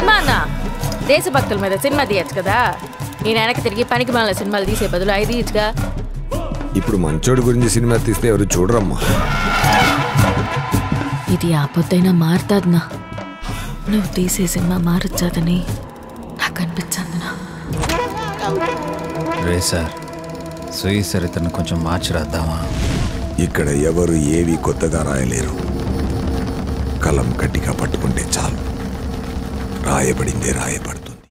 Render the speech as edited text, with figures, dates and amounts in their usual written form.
Cinema అన్న దేశభక్తుల మీద cinema తీయచ్చు కదా. నేను వెనక్కి తిరిగి పనికి మాల సినిమాలు తీసే బదులు అవి తీయచ్చుగా. ఇప్పుడు మంచోడి గురించి సినిమా తీస్తే ఎవరు చూడరమ్మా. ఇది ఆపొద్దైనా మారుతాదన్నా. నువ్వు తీసే సినిమా మారచ్చాదని నాకు అనిపించందనా. రే సార్, సుయి సరితను కొంచెం మార్చి రాద్దామా? ఇక్కడ ఎవరు ఏవి కొత్తగా రాయలేరు. కలం గట్టిగా పట్టుకుంటే చాలు, రాయబడిందే రాయబడుతుంది.